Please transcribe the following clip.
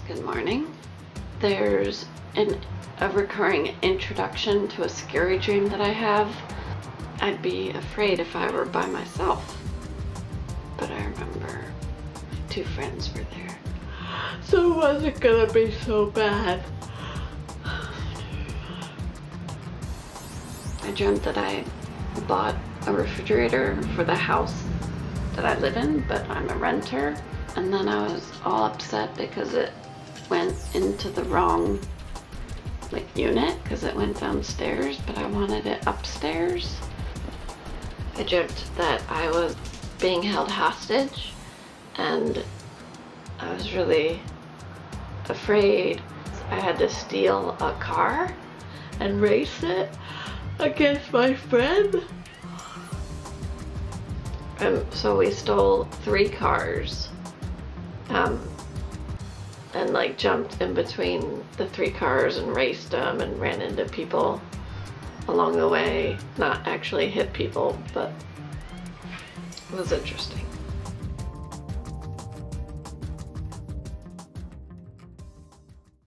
Good morning. There's a recurring introduction to a scary dream that I have. I'd be afraid if I were by myself, but I remember two friends were there, so it wasn't gonna be so bad. I dreamt that I bought a refrigerator for the house that I live in, but I'm a renter, and then I was all upset because it went into the wrong unit, because it went downstairs, but I wanted it upstairs. I dreamt that I was being held hostage, and I was really afraid. I had to steal a car and race it against my friend. And so we stole 3 cars and jumped in between the 3 cars and raced them and ran into people along the way. Not actually hit people, but it was interesting.